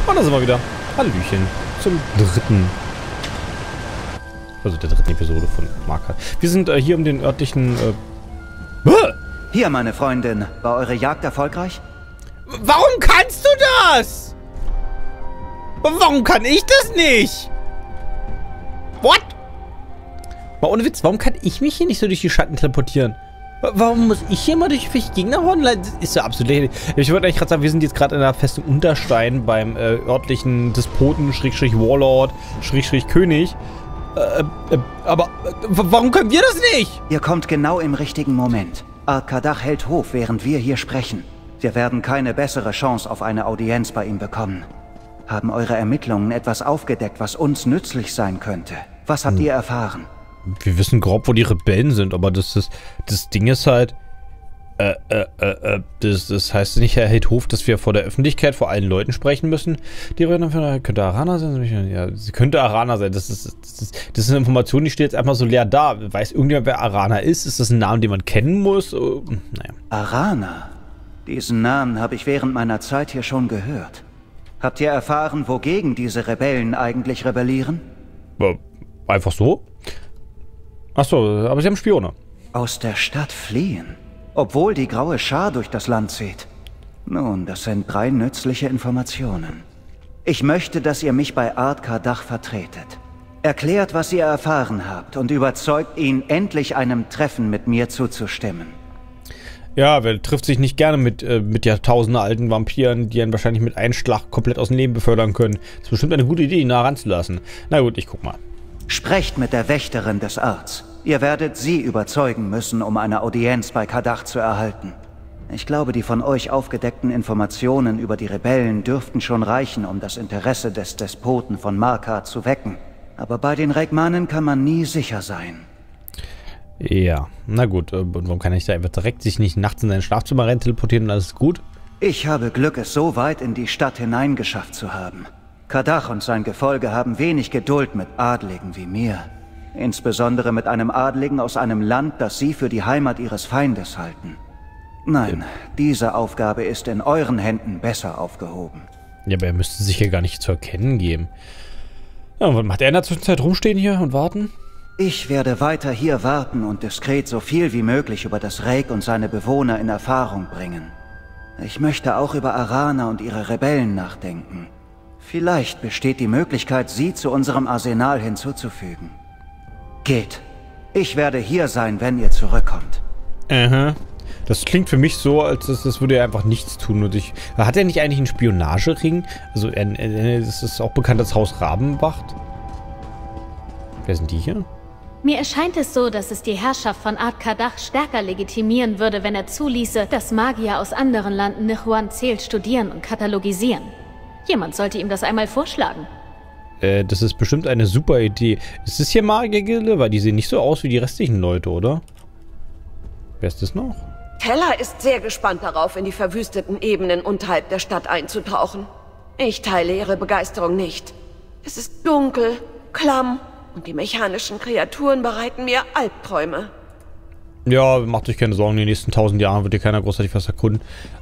Und da sind wir wieder. Hallöchen. Zum dritten. Also der dritten Episode von Marker. Wir sind hier um den örtlichen... Hier, meine Freundin. War eure Jagd erfolgreich? Warum kannst du das? Warum kann ich das nicht? What? Mal ohne Witz, warum kann ich mich hier nicht so durch die Schatten teleportieren? Warum muss ich hier mal durch welche Gegner hauen? Das ist so absolut lächerlich. Ich wollte eigentlich gerade sagen, wir sind jetzt gerade in der Festung Unterstein beim örtlichen Despoten, Warlord, König. Aber warum können wir das nicht? Ihr kommt genau im richtigen Moment. Arkadach hält Hof, während wir hier sprechen. Wir werden keine bessere Chance auf eine Audienz bei ihm bekommen. Haben eure Ermittlungen etwas aufgedeckt, was uns nützlich sein könnte? Was habt ihr erfahren? Wir wissen grob, wo die Rebellen sind, aber das Ding ist halt, das heißt nicht, Herr Hildhof, dass wir vor der Öffentlichkeit, vor allen Leuten sprechen müssen. Die könnte Arana sein? Ja, sie könnte Arana sein. Das ist eine Information, die steht jetzt einfach so leer da. Weiß irgendjemand, wer Arana ist? Ist das ein Name, den man kennen muss? Naja. Arana? Diesen Namen habe ich während meiner Zeit hier schon gehört. Habt ihr erfahren, wogegen diese Rebellen eigentlich rebellieren? Einfach so? Achso, aber sie haben Spione. Aus der Stadt fliehen? Obwohl die graue Schar durch das Land zieht. Nun, das sind 3 nützliche Informationen. Ich möchte, dass ihr mich bei Arkadach vertretet. Erklärt, was ihr erfahren habt und überzeugt ihn, endlich einem Treffen mit mir zuzustimmen. Ja, wer trifft sich nicht gerne mit Jahrtausende alten Vampiren, die einen wahrscheinlich mit einem Schlag komplett aus dem Leben befördern können. Das ist bestimmt eine gute Idee, ihn nah ranzulassen. Na gut, ich guck mal. Sprecht mit der Wächterin des Orts. Ihr werdet sie überzeugen müssen, um eine Audienz bei Kadach zu erhalten. Ich glaube, die von euch aufgedeckten Informationen über die Rebellen dürften schon reichen, um das Interesse des Despoten von Markar zu wecken. Aber bei den Regmanen kann man nie sicher sein. Ja, na gut. Und warum kann ich da einfach direkt sich nicht nachts in sein Schlafzimmer rein teleportieren und alles ist gut? Ich habe Glück, es so weit in die Stadt hineingeschafft zu haben. Kadach und sein Gefolge haben wenig Geduld mit Adligen wie mir. Insbesondere mit einem Adligen aus einem Land, das sie für die Heimat ihres Feindes halten. Nein, diese Aufgabe ist in euren Händen besser aufgehoben. Ja, aber er müsste sich ja gar nicht zu erkennen geben. Ja, und was macht er in der Zwischenzeit? Rumstehen hier und warten? Ich werde weiter hier warten und diskret so viel wie möglich über das Reik und seine Bewohner in Erfahrung bringen. Ich möchte auch über Arana und ihre Rebellen nachdenken. Vielleicht besteht die Möglichkeit, sie zu unserem Arsenal hinzuzufügen. Geht. Ich werde hier sein, wenn ihr zurückkommt. Aha. Das klingt für mich so, als das würde er einfach nichts tun. Und hat er nicht eigentlich einen Spionagering? Also, das ist auch bekannt als Haus Rabenwacht. Wer sind die hier? Mir erscheint es so, dass es die Herrschaft von Arkadach stärker legitimieren würde, wenn er zuließe, dass Magier aus anderen Landen Nechuan-Zelt studieren und katalogisieren. Jemand sollte ihm das einmal vorschlagen. Das ist bestimmt eine super Idee. Ist das hier Magiergilde? Weil die sehen nicht so aus wie die restlichen Leute, oder? Wer ist das noch? Teller ist sehr gespannt darauf, in die verwüsteten Ebenen unterhalb der Stadt einzutauchen. Ich teile ihre Begeisterung nicht. Es ist dunkel, klamm und die mechanischen Kreaturen bereiten mir Albträume. Ja, macht euch keine Sorgen, in den nächsten 1000 Jahren wird hier keiner großartig was erkunden.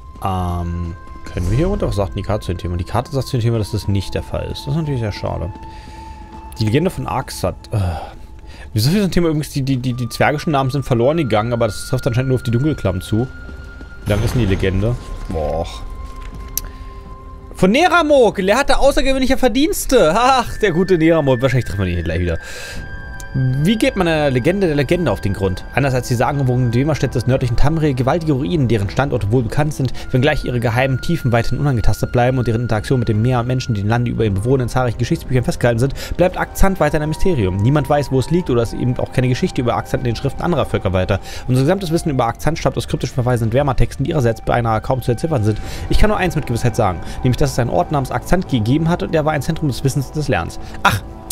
Können wir hier runter? Was sagt denn die Karte zu dem Thema? Die Karte sagt zu dem Thema, dass das nicht der Fall ist. Das ist natürlich sehr schade. Die Legende von Arxat. Wieso für so ein Thema übrigens, die zwergischen Namen sind verloren gegangen, aber das trifft anscheinend nur auf die Dunkelklamm zu. Wie lang ist denn die Legende? Boah. Von Neramok, der hatte außergewöhnliche Verdienste. Ach, der gute Neramok. Wahrscheinlich treffen wir ihn hier gleich wieder. Wie geht man einer Legende der Legende auf den Grund? Anders als die sagenumwogene Dwemerstätte des nördlichen Tamriel, gewaltige Ruinen, deren Standorte wohl bekannt sind, wenngleich ihre geheimen Tiefen weiterhin unangetastet bleiben und deren Interaktion mit dem Meer und Menschen, die den Lande über ihren Bewohner in zahlreichen Geschichtsbüchern festgehalten sind, bleibt Akzant weiter ein Mysterium. Niemand weiß, wo es liegt oder es eben auch keine Geschichte über Akzant in den Schriften anderer Völker weiter. Unser gesamtes Wissen über Akzant stammt aus kryptischen Verweisen und Dwemer-Texten, die ihrerseits beinahe kaum zu entziffern sind. Ich kann nur eins mit Gewissheit sagen, nämlich, dass es einen Ort namens Akzant gegeben hat und der war ein Zentrum des Wissens und des Lernens. Ach,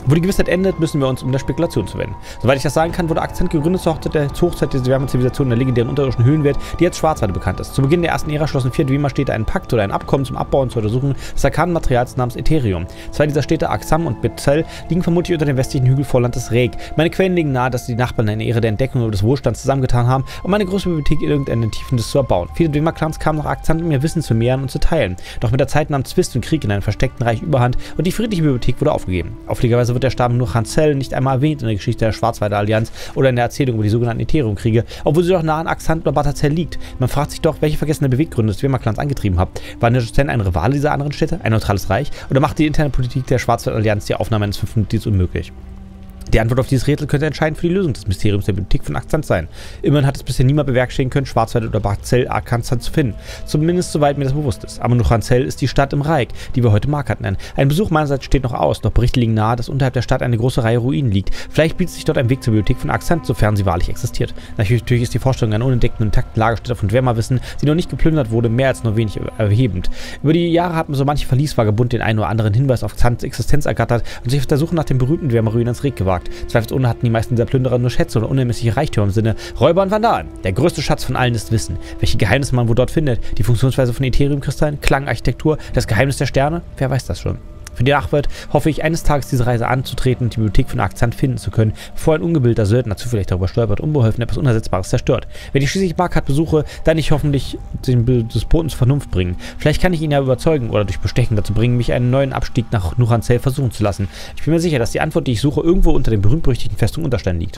Wo die Gewissheit endet, müssen wir uns um der Spekulation zuwenden. Soweit ich das sagen kann, wurde Akzent gegründet zur Hochzeit der Dwemer-Zivilisation in der legendären unterirdischen Höhlenwelt, die als Schwarzwald bekannt ist. Zu Beginn der ersten Ära schlossen 4 Dwemer-Städte einen Pakt oder ein Abkommen zum Abbau und zur Untersuchung des Arkanenmaterials namens Ethereum. 2 dieser Städte, Aksam und Betzell, liegen vermutlich unter dem westlichen Hügelvorland des Reg. Meine Quellen legen nahe, dass die Nachbarn eine Ära der Entdeckung oder des Wohlstands zusammengetan haben, um eine große Bibliothek in irgendeinen Tiefendes zu erbauen. Viele Dwemer-Clans kamen nach Akzent, um ihr Wissen zu mehren und zu teilen. Doch mit der Zeit nahm Zwist und Krieg in einem versteckten Reich überhand und die friedliche Bibliothek wurde aufgegeben. Auffälligerweise wird der Stamm nur Hansel nicht einmal erwähnt in der Geschichte der Schwarzwälder Allianz oder in der Erzählung über die sogenannten Ethereum-Kriege, obwohl sie doch nah an Aksant oder Batazell liegt. Man fragt sich doch, welche vergessene Beweggründe des Dwemer-Clans angetrieben hat. War Nejosten ein Rivale dieser anderen Städte, ein neutrales Reich, oder machte die interne Politik der Schwarzwälder Allianz die Aufnahme eines 5. Mitglieds unmöglich? Die Antwort auf dieses Rätsel könnte entscheidend für die Lösung des Mysteriums der Bibliothek von Aksant sein. Immerhin hat es bisher niemand bewerkstelligen können, Schwarzwald oder Batazell Aksant zu finden. Zumindest soweit mir das bewusst ist. Aber Nuchanzel ist die Stadt im Reich, die wir heute Markat nennen. Ein Besuch meinerseits steht noch aus, doch Berichte liegen nahe, dass unterhalb der Stadt eine große Reihe Ruinen liegt. Vielleicht bietet sich dort ein Weg zur Bibliothek von Aksant, sofern sie wahrlich existiert. Natürlich ist die Vorstellung einer unentdeckten und intakten Lagerstätte von Dwemer-Wissen, die noch nicht geplündert wurde, mehr als nur wenig erhebend. Über die Jahre hat mir so manche Verliesvagebund den einen oder anderen Hinweis auf Aksants Existenz ergattert und sich auf der Suche nach den berühmten Dwemer-Ruinen ins Reg gewagt. Zweifelsohne hatten die meisten dieser Plünderer nur Schätze oder unermessliche Reichtümer im Sinne Räuber und Vandalen. Der größte Schatz von allen ist Wissen. Welche Geheimnisse man wohl dort findet, die Funktionsweise von Ethereum-Kristallen, Klangarchitektur, das Geheimnis der Sterne, wer weiß das schon. Für die Nachwelt hoffe ich, eines Tages diese Reise anzutreten und die Bibliothek von Aksant finden zu können, bevor ein ungebildeter Söldner zufällig darüber stolpert, unbeholfen etwas Unersetzbares zerstört. Wenn ich schließlich Markat besuche, dann ich hoffentlich den Despoten zur Vernunft bringen. Vielleicht kann ich ihn ja überzeugen oder durch Bestechen dazu bringen, mich einen neuen Abstieg nach Nuchanzel versuchen zu lassen. Ich bin mir sicher, dass die Antwort, die ich suche, irgendwo unter den berühmt-berüchtigten Festungen Unterstein liegt.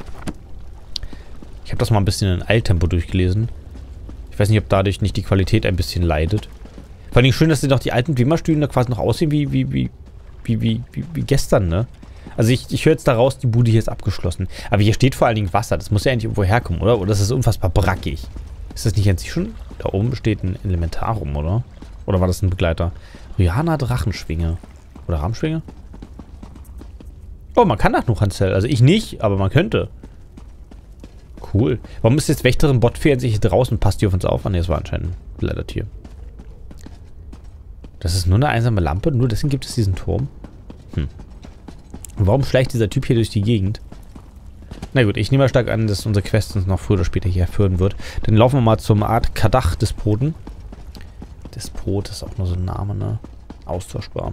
Ich habe das mal ein bisschen in Eiltempo durchgelesen. Ich weiß nicht, ob dadurch nicht die Qualität ein bisschen leidet. Vor allem schön, dass sie doch die alten Dwemer-Stühle da quasi noch aussehen wie gestern, ne? Also ich höre jetzt daraus, die Bude hier ist abgeschlossen. Aber hier steht vor allen Dingen Wasser. Das muss ja eigentlich irgendwo herkommen, oder? Oder das ist unfassbar brackig. Ist das nicht an sich schon? Da oben steht ein Elementarum, oder? Oder war das ein Begleiter? Rihanna Drachenschwinge. Oder Rahmschwinge? Oh, man kann nach Nuchanzel. Also ich nicht, aber man könnte. Cool. Warum ist jetzt Wächterin Botfee sich hier draußen? Passt die auf uns auf? Ah, ne, das war anscheinend ein Blättertier. Das ist nur eine einsame Lampe, nur deswegen gibt es diesen Turm. Und warum schleicht dieser Typ hier durch die Gegend? Na gut, ich nehme mal stark an, dass unsere Quest uns noch früher oder später hier führen wird. Dann laufen wir mal zum Art Kadach-Despoten. Despot ist auch nur so ein Name, ne? Austauschbar.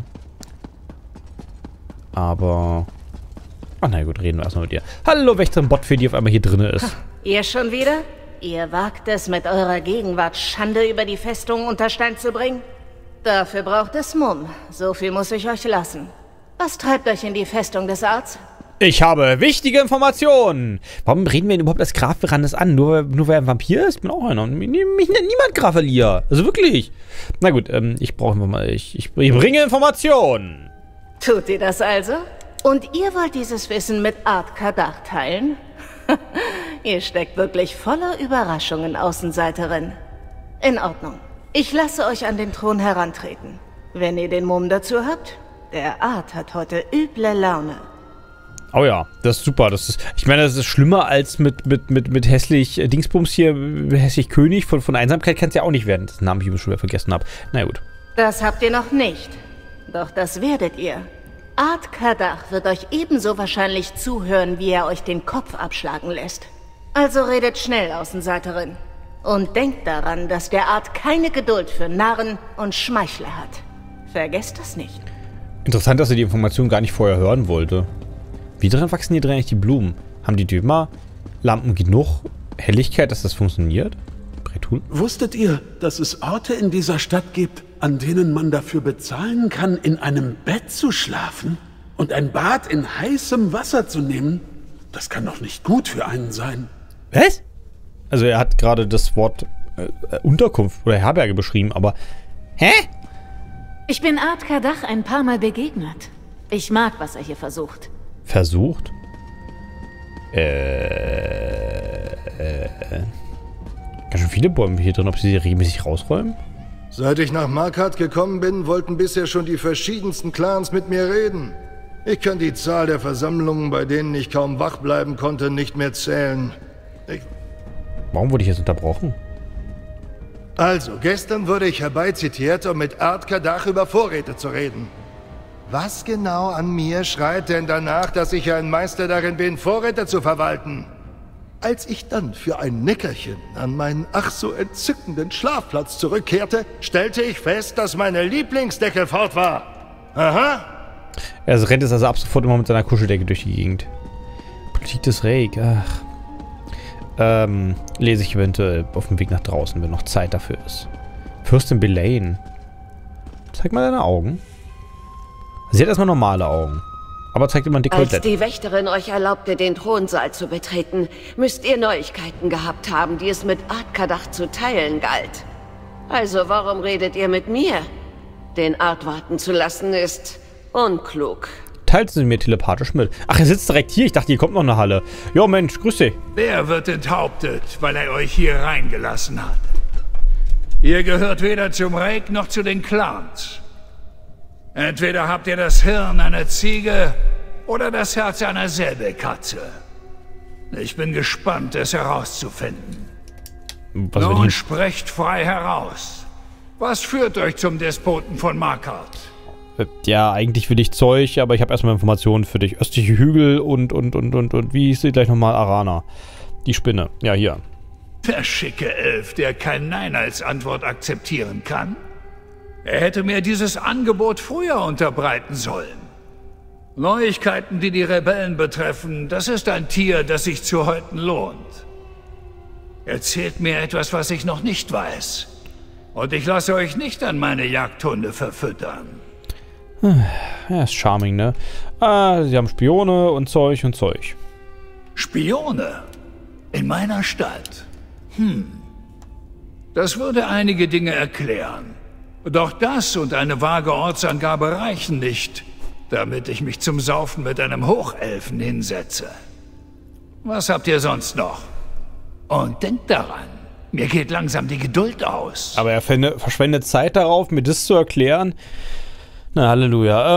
Aber... Ach na gut, reden wir erstmal mit ihr. Hallo, Wächterin Botfee, die auf einmal hier drin ist. Ihr schon wieder? Ihr wagt es, mit eurer Gegenwart Schande über die Festung Unterstein zu bringen? Dafür braucht es Mumm. So viel muss ich euch lassen. Was treibt euch in die Festung des Arts? Ich habe wichtige Informationen. Warum reden wir denn überhaupt als Graf Verandes an? Nur weil er ein Vampir ist? Ich bin auch einer. Mich nennt niemand Graf Alia. Also wirklich. Na gut, ich brauche mal. Ich bringe Informationen. Tut ihr das also? Und ihr wollt dieses Wissen mit Art Kadach teilen? Ihr steckt wirklich voller Überraschungen, Außenseiterin. In Ordnung. Ich lasse euch an den Thron herantreten. Wenn ihr den Mumm dazu habt, der Art hat heute üble Laune. Oh ja, das ist super. Ich meine, das ist schlimmer als mit hässlich Dingsbums hier, hässlich König. Von Einsamkeit kann es ja auch nicht werden. Das Namen ich schon wieder vergessen habe. Na gut. Das habt ihr noch nicht. Doch das werdet ihr. Art Kadach wird euch ebenso wahrscheinlich zuhören, wie er euch den Kopf abschlagen lässt. Also redet schnell, Außenseiterin. Und denkt daran, dass der Art keine Geduld für Narren und Schmeichler hat. Vergesst das nicht. Interessant, dass er die Information gar nicht vorher hören wollte. Wie drin wachsen hier drin eigentlich die Blumen? Haben die Dwemer-Lampen genug Helligkeit, dass das funktioniert? Bretul? Wusstet ihr, dass es Orte in dieser Stadt gibt, an denen man dafür bezahlen kann, in einem Bett zu schlafen und ein Bad in heißem Wasser zu nehmen? Das kann doch nicht gut für einen sein. Was? Also er hat gerade das Wort Unterkunft oder Herberge beschrieben, aber... Hä? Ich bin Art Kadach ein paar Mal begegnet. Ich mag, was er hier versucht. Versucht? Ganz schön viele Bäume hier drin, ob sie regelmäßig rausräumen? Seit ich nach Markat gekommen bin, wollten bisher schon die verschiedensten Clans mit mir reden. Ich kann die Zahl der Versammlungen, bei denen ich kaum wach bleiben konnte, nicht mehr zählen. Warum wurde ich jetzt unterbrochen? Also, gestern wurde ich herbeizitiert, um mit Art Kadach über Vorräte zu reden. Was genau an mir schreit denn danach, dass ich ein Meister darin bin, Vorräte zu verwalten? Als ich dann für ein Nickerchen an meinen ach so entzückenden Schlafplatz zurückkehrte, stellte ich fest, dass meine Lieblingsdecke fort war. Aha. Er rennt jetzt also ab sofort immer mit seiner Kuscheldecke durch die Gegend. Politik des Rake, ach. Lese ich eventuell auf dem Weg nach draußen, wenn noch Zeit dafür ist. Fürstin Belaine. Zeig mal deine Augen. Sie hat erstmal normale Augen. Aber zeigt immer ein Dekolleté. Als die Wächterin euch erlaubte, den Thronsaal zu betreten, müsst ihr Neuigkeiten gehabt haben, die es mit Ard-Kadach zu teilen galt. Also warum redet ihr mit mir? Den Ard warten zu lassen ist unklug. Teilt sie mir telepathisch mit. Ach, er sitzt direkt hier. Ich dachte, hier kommt noch eine Halle. Jo, Mensch, grüß dich. Wer wird enthauptet, weil er euch hier reingelassen hat? Ihr gehört weder zum Rake noch zu den Clans. Entweder habt ihr das Hirn einer Ziege oder das Herz einer Säbelkatze. Ich bin gespannt, es herauszufinden. Nun sprecht frei heraus. Was führt euch zum Despoten von Markarth? Ja, eigentlich will ich Zeug, aber ich habe erstmal Informationen für dich. Östliche Hügel und wie hieß sie gleich nochmal? Arana. Die Spinne. Ja, hier. Der schicke Elf, der kein Nein als Antwort akzeptieren kann? Er hätte mir dieses Angebot früher unterbreiten sollen. Neuigkeiten, die die Rebellen betreffen, das ist ein Tier, das sich zu häuten lohnt. Erzählt mir etwas, was ich noch nicht weiß. Und ich lasse euch nicht an meine Jagdhunde verfüttern. Ja, ist charming, ne? Sie haben Spione und Zeug und Zeug. Spione? In meiner Stadt? Das würde einige Dinge erklären. Doch das und eine vage Ortsangabe reichen nicht, damit ich mich zum Saufen mit einem Hochelfen hinsetze. Was habt ihr sonst noch? Und denkt daran, mir geht langsam die Geduld aus. Aber er verschwendet Zeit darauf, mir das zu erklären. Na, Halleluja.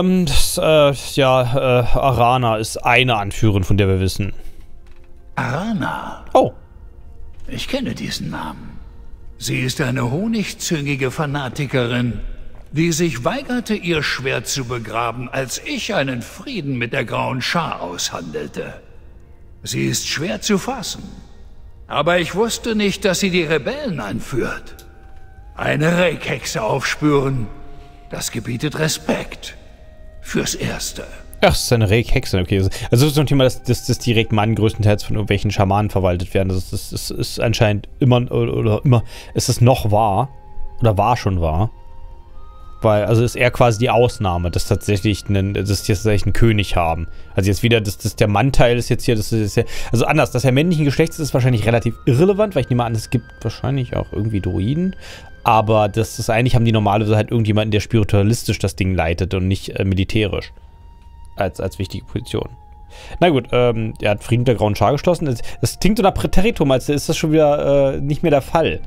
Arana ist eine Anführerin, von der wir wissen. Arana? Oh. Ich kenne diesen Namen. Sie ist eine honigzüngige Fanatikerin, die sich weigerte, ihr Schwert zu begraben, als ich einen Frieden mit der Grauen Schar aushandelte. Sie ist schwer zu fassen. Aber ich wusste nicht, dass sie die Rebellen anführt. Eine Rake-Hexe aufspüren, das gebietet Respekt. Fürs Erste. Ach, es ist eine Rake-Hexe, okay. Also das ist so ein Thema, dass direkt Mann größtenteils von irgendwelchen Schamanen verwaltet werden. Das ist anscheinend ist es noch wahr. Oder war schon wahr. Weil, also ist er quasi die Ausnahme, dass tatsächlich einen König haben. Also jetzt wieder, der Mannteil ist jetzt hier, also anders, dass er männlichen Geschlechts ist wahrscheinlich relativ irrelevant, weil ich nehme an, es gibt wahrscheinlich auch irgendwie Druiden. Aber eigentlich haben die normalerweise halt irgendjemanden, der spiritualistisch das Ding leitet und nicht militärisch. Als wichtige Position. Na gut, er hat Frieden mit der Grauen Schar geschlossen. Das klingt so nach Präteritum, als ist das schon wieder nicht mehr der Fall.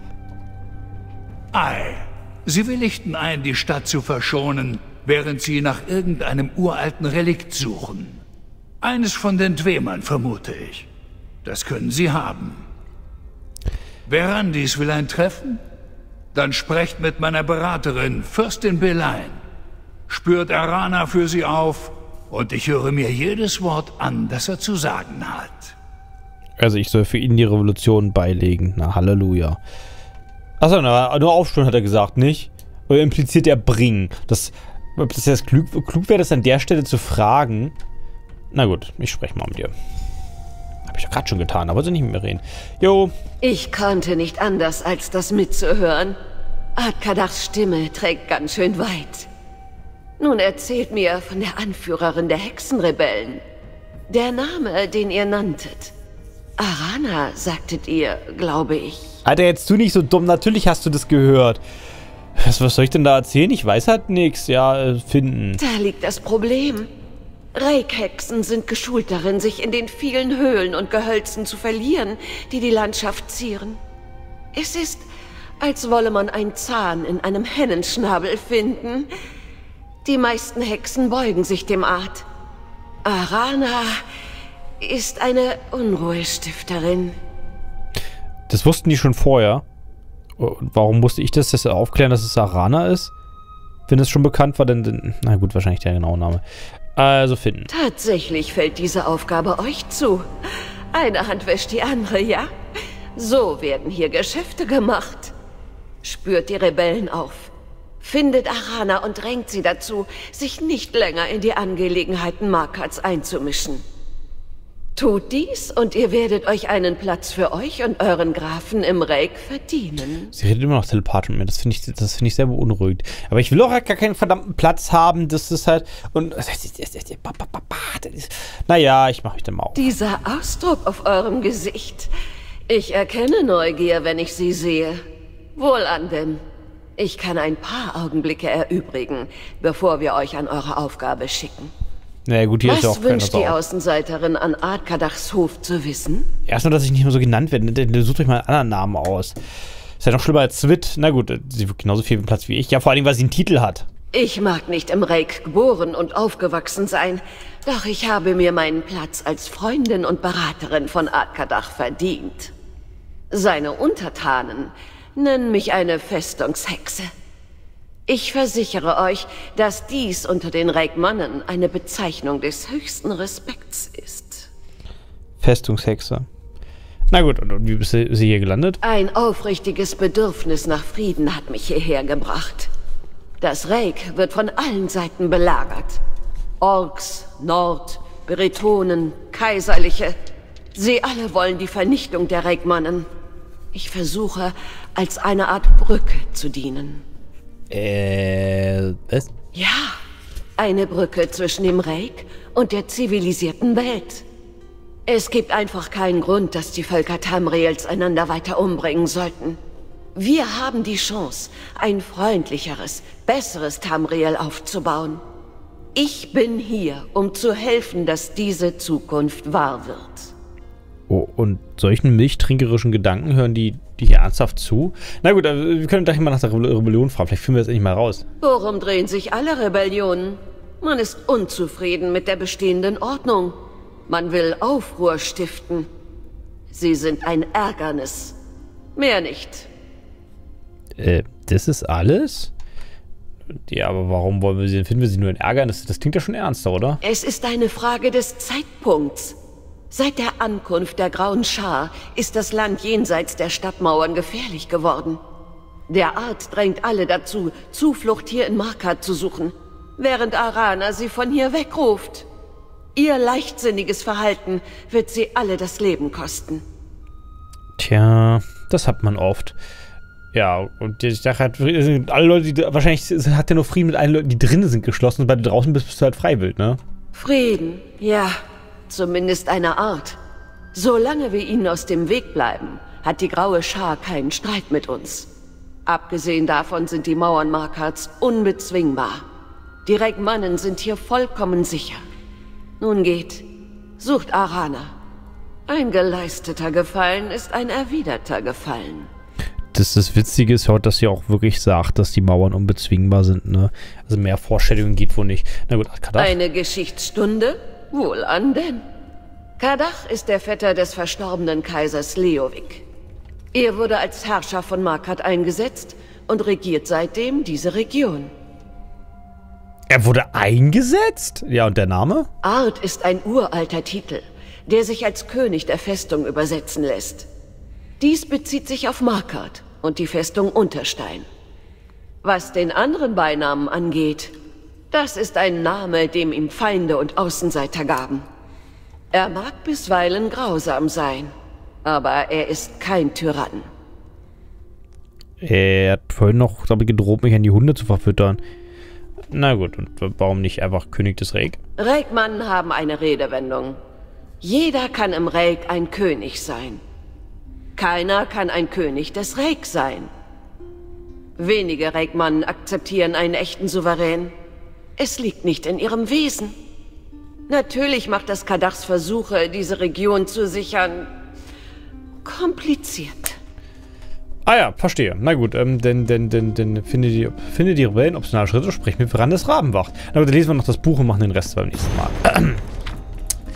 Ei, sie willigten ein, die Stadt zu verschonen, während sie nach irgendeinem uralten Relikt suchen. Eines von den Dwemern, vermute ich. Das können sie haben. Verandis will ein Treffen? Dann sprecht mit meiner Beraterin, Fürstin Belaine. Spürt Arana für sie auf und ich höre mir jedes Wort an, das er zu sagen hat. Also ich soll für ihn die Revolution beilegen. Na, Halleluja. Achso, nur aufspüren hat er gesagt, nicht? Oder impliziert er bringen? Ob das jetzt klug wäre, das an der Stelle zu fragen. Na gut, ich spreche mal mit dir. Hab ich doch gerade schon getan, aber wollte nicht mit mir reden. Jo. Ich konnte nicht anders, als das mitzuhören. Ard-Kadachs Stimme trägt ganz schön weit. Nun erzählt mir von der Anführerin der Hexenrebellen. Der Name, den ihr nanntet. Arana, sagtet ihr, glaube ich. Alter, jetzt tu nicht so dumm. Natürlich hast du das gehört. Was soll ich denn da erzählen? Ich weiß halt nichts. Ja, finden. Da liegt das Problem. Rake-Hexen sind geschult darin, sich in den vielen Höhlen und Gehölzen zu verlieren, die die Landschaft zieren. Es ist, als wolle man einen Zahn in einem Hennenschnabel finden. Die meisten Hexen beugen sich dem Art. Arana ist eine Unruhestifterin. Das wussten die schon vorher. Und warum musste ich das aufklären, dass es Arana ist? Wenn es schon bekannt war, dann na gut, wahrscheinlich der genaue Name. Also finden. Tatsächlich fällt diese Aufgabe euch zu. Eine Hand wäscht die andere, ja? So werden hier Geschäfte gemacht. Spürt die Rebellen auf. Findet Arana und drängt sie dazu, sich nicht länger in die Angelegenheiten Markards einzumischen. Tut dies und ihr werdet euch einen Platz für euch und euren Grafen im Reich verdienen. Sie redet immer noch telepathisch mit mir. Das finde ich sehr beunruhigend. Aber ich will auch halt gar keinen verdammten Platz haben. Das ist halt... Und naja, ich mache mich dann mal auf. Dieser Ausdruck auf eurem Gesicht. Ich erkenne Neugier, wenn ich sie sehe. Wohlan denn. Ich kann ein paar Augenblicke erübrigen, bevor wir euch an eure Aufgabe schicken. Naja gut, hier ist ja auch Was wünscht die Außenseiterin an Art-Kadachs Hof zu wissen? Erstmal, dass ich nicht mehr so genannt werde. Sucht euch mal einen anderen Namen aus. Ist ja noch schlimmer als Zwit. Na gut, sie wird genauso viel Platz wie ich. Ja, vor allem, weil sie einen Titel hat. Ich mag nicht im Reich geboren und aufgewachsen sein, doch ich habe mir meinen Platz als Freundin und Beraterin von Art-Kadach verdient. Seine Untertanen nennen mich eine Festungshexe. Ich versichere euch, dass dies unter den Reikmannen eine Bezeichnung des höchsten Respekts ist. Festungshexe. Na gut, und wie bist du hier gelandet? Ein aufrichtiges Bedürfnis nach Frieden hat mich hierher gebracht. Das Reik wird von allen Seiten belagert. Orks, Nord, Beretonen, Kaiserliche. Sie alle wollen die Vernichtung der Reikmannen. Ich versuche, als eine Art Brücke zu dienen. Was? Ja, eine Brücke zwischen dem Reik und der zivilisierten Welt. Es gibt einfach keinen Grund, dass die Völker Tamriels einander weiter umbringen sollten. Wir haben die Chance, ein freundlicheres, besseres Tamriel aufzubauen. Ich bin hier, um zu helfen, dass diese Zukunft wahr wird. Oh, und solchen milchtränkerischen Gedanken hören die hier ernsthaft zu? Na gut, wir können gleich mal nach der Rebellion fragen. Vielleicht finden wir das endlich mal raus. Worum drehen sich alle Rebellionen? Man ist unzufrieden mit der bestehenden Ordnung. Man will Aufruhr stiften. Sie sind ein Ärgernis. Mehr nicht. Das ist alles? Ja, aber warum wollen wir sie denn? Finden wir sie nur in Ärgernis? Das klingt ja schon ernster, oder? Es ist eine Frage des Zeitpunkts. Seit der Ankunft der Grauen Schar ist das Land jenseits der Stadtmauern gefährlich geworden. Der Art drängt alle dazu, Zuflucht hier in Markard zu suchen, während Arana sie von hier wegruft. Ihr leichtsinniges Verhalten wird sie alle das Leben kosten. Tja, das hat man oft. Ja, und ich dachte halt, alle Leute, die wahrscheinlich hat ja nur Frieden mit allen Leuten, die drinnen sind, geschlossen, und bei draußen bist du halt freiwillig, ne? Frieden, ja. Zumindest eine Art. Solange wir ihnen aus dem Weg bleiben, hat die Graue Schar keinen Streit mit uns. Abgesehen davon sind die Mauern Markards unbezwingbar. Die Reikmannen sind hier vollkommen sicher. Nun geht, sucht Arana. Ein geleisteter Gefallen ist ein erwiderter Gefallen. Das Witzige ist heute, dass sie auch wirklich sagt, dass die Mauern unbezwingbar sind, ne? Also mehr Vorstellungen geht wohl nicht. Na gut, Kadach. Eine Geschichtsstunde? Wohlan denn. Kadach ist der Vetter des verstorbenen Kaisers Leovic. Er wurde als Herrscher von Markard eingesetzt und regiert seitdem diese Region. Er wurde eingesetzt? Ja, und der Name? Art ist ein uralter Titel, der sich als König der Festung übersetzen lässt. Dies bezieht sich auf Markard und die Festung Unterstein. Was den anderen Beinamen angeht, das ist ein Name, dem ihm Feinde und Außenseiter gaben. Er mag bisweilen grausam sein, aber er ist kein Tyrann. Er hat vorhin noch, glaube ich, gedroht, mich an die Hunde zu verfüttern. Na gut, und warum nicht einfach König des Reik? Reikmannen haben eine Redewendung. Jeder kann im Reik ein König sein. Keiner kann ein König des Reik sein. Wenige Reikmannen akzeptieren einen echten Souverän. Es liegt nicht in ihrem Wesen. Natürlich macht das Kadachs Versuche, diese Region zu sichern, kompliziert. Ah ja, verstehe. Na gut, denn finde die Rebellen optionale Schritte, sprechen mit Verandes Rabenwacht. Na gut, dann lesen wir noch das Buch und machen den Rest beim nächsten Mal.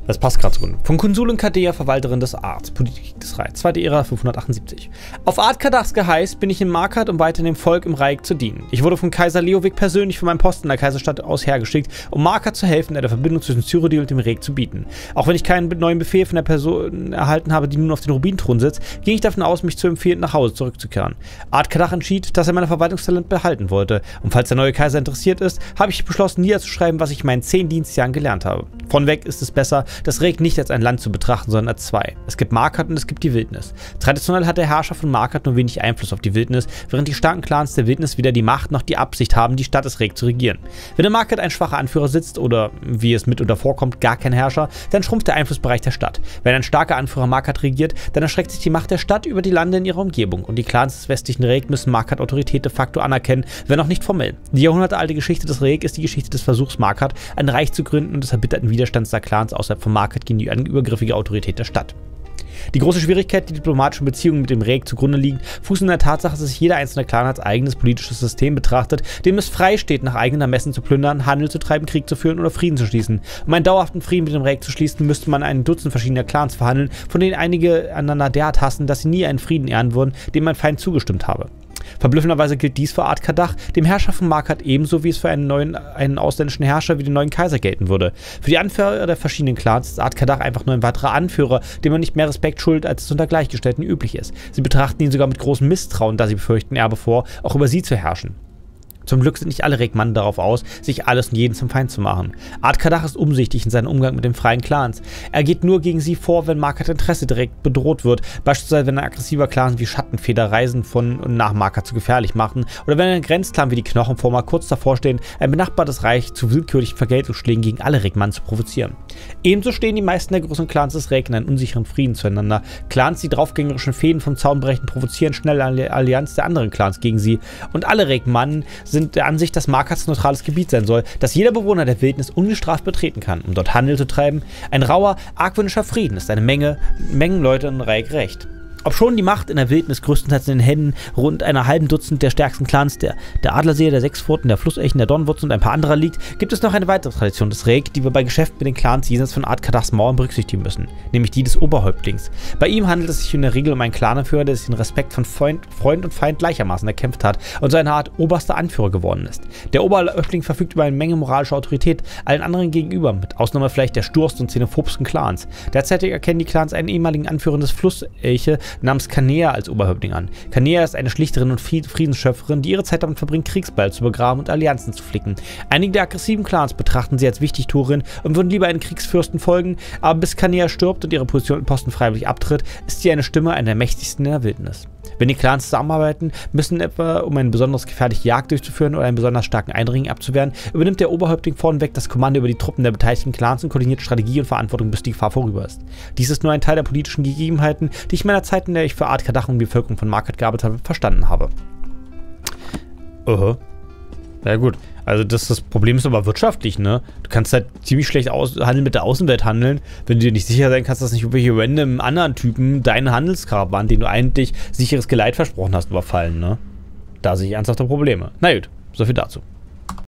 Das passt gerade so gut. Von Konsulin Kadea, Verwalterin des Arts, Politik des Reichs, 2. Ära 578. Auf Art Kadachs Geheiß bin ich in Markard, um weiter dem Volk im Reich zu dienen. Ich wurde von Kaiser Leovic persönlich von meinem Posten in der Kaiserstadt aus hergeschickt, um Markard zu helfen, der Verbindung zwischen Cyrodiil und dem Reich zu bieten. Auch wenn ich keinen neuen Befehl von der Person erhalten habe, die nun auf den Rubinthron sitzt, ging ich davon aus, mich zu empfehlen, nach Hause zurückzukehren. Art Kadach entschied, dass er mein Verwaltungstalent behalten wollte. Und falls der neue Kaiser interessiert ist, habe ich beschlossen, niederzuschreiben, was ich in meinen 10 Dienstjahren gelernt habe. Vonweg ist es besser, das Reich nicht als ein Land zu betrachten, sondern als zwei. Es gibt Markard und es gibt die Wildnis. Traditionell hat der Herrscher von Markard nur wenig Einfluss auf die Wildnis, während die starken Clans der Wildnis weder die Macht noch die Absicht haben, die Stadt des Reich zu regieren. Wenn in Markard ein schwacher Anführer sitzt oder, wie es mitunter vorkommt, gar kein Herrscher, dann schrumpft der Einflussbereich der Stadt. Wenn ein starker Anführer Markard regiert, dann erstreckt sich die Macht der Stadt über die Lande in ihrer Umgebung und die Clans des westlichen Reich müssen Markard Autorität de facto anerkennen, wenn auch nicht formell. Die jahrhundertealte Geschichte des Reich ist die Geschichte des Versuchs Markard, ein Reich zu gründen und des erbitterten Widerstands der Clans außerhalb von Markard gegen die übergriffige Autorität der Stadt. Die große Schwierigkeit, die diplomatischen Beziehungen mit dem Reich zugrunde liegen, fußt in der Tatsache, dass sich jeder einzelne Clan als eigenes politisches System betrachtet, dem es frei steht, nach eigenen Ermessen zu plündern, Handel zu treiben, Krieg zu führen oder Frieden zu schließen. Um einen dauerhaften Frieden mit dem Reich zu schließen, müsste man ein Dutzend verschiedener Clans verhandeln, von denen einige einander derart hassen, dass sie nie einen Frieden ehren würden, dem mein Feind zugestimmt habe. Verblüffenderweise gilt dies für Art Kadach, dem Herrscher von Markard, ebenso wie es für einen ausländischen Herrscher wie den neuen Kaiser gelten würde. Für die Anführer der verschiedenen Clans ist Art Kadach einfach nur ein weiterer Anführer, dem man nicht mehr Respekt schuldet, als es unter Gleichgestellten üblich ist. Sie betrachten ihn sogar mit großem Misstrauen, da sie befürchten, er bevor, auch über sie zu herrschen. Zum Glück sind nicht alle Reckmannen darauf aus, sich alles und jeden zum Feind zu machen. Art Kadach ist umsichtig in seinem Umgang mit den freien Clans. Er geht nur gegen sie vor, wenn Markard Interesse direkt bedroht wird, beispielsweise wenn ein aggressiver Clan wie Schattenfeder Reisen von und nach Markard zu gefährlich machen oder wenn ein Grenzclan wie die Knochenformer kurz davor stehen, ein benachbartes Reich zu willkürlichen Vergeltungsschlägen gegen alle Reckmannen zu provozieren. Ebenso stehen die meisten der großen Clans des Reich in einem unsicheren Frieden zueinander. Clans, die draufgängerischen Fäden vom Zaun brechen, provozieren schnell eine Allianz der anderen Clans gegen sie und alle Reckmannen sind der Ansicht, dass Markards neutrales Gebiet sein soll, das jeder Bewohner der Wildnis ungestraft betreten kann, um dort Handel zu treiben. Ein rauer, argwöhnischer Frieden ist eine Mengen Leute im Reich recht. Obschon die Macht in der Wildnis größtenteils in den Händen rund einer halben Dutzend der stärksten Clans, der Adlerseher, der Sechspfoten, der Flussechen, der Dornwurzel und ein paar anderer liegt, gibt es noch eine weitere Tradition des Reich, die wir bei Geschäften mit den Clans jenseits von Art Kadachs Mauern berücksichtigen müssen, nämlich die des Oberhäuptlings. Bei ihm handelt es sich in der Regel um einen Clananführer, der sich den Respekt von Freund und Feind gleichermaßen erkämpft hat und so eine Art oberster Anführer geworden ist. Der Oberhäuptling verfügt über eine Menge moralischer Autorität allen anderen gegenüber, mit Ausnahme vielleicht der stursten und xenophobsten Clans. Derzeitig erkennen die Clans einen ehemaligen Anführer des Flusselche namens Kanea als Oberhäuptling an. Kanea ist eine Schlichterin und Friedensschöpferin, die ihre Zeit damit verbringt, Kriegsbeil zu begraben und Allianzen zu flicken. Einige der aggressiven Clans betrachten sie als Wichtigtuerin und würden lieber einen Kriegsfürsten folgen, aber bis Kanea stirbt und ihre Posten freiwillig abtritt, ist sie eine Stimme einer der mächtigsten in der Wildnis. Wenn die Clans zusammenarbeiten, müssen etwa, um eine besonders gefährliche Jagd durchzuführen oder einen besonders starken Eindringling abzuwehren, übernimmt der Oberhäuptling vorneweg das Kommando über die Truppen der beteiligten Clans und koordiniert Strategie und Verantwortung, bis die Gefahr vorüber ist. Dies ist nur ein Teil der politischen Gegebenheiten, die ich in meiner Zeit, in der ich für Art Kadach und die Bevölkerung von Markard gearbeitet habe, verstanden habe. Ja gut, also das Problem ist aber wirtschaftlich, ne? Du kannst halt ziemlich schlecht mit der Außenwelt handeln, wenn du dir nicht sicher sein kannst, dass nicht irgendwelche random anderen Typen deinen Handelskarawan, den du eigentlich sicheres Geleit versprochen hast, überfallen, ne? Da sehe ich ernsthafte Probleme. Na gut, so viel dazu.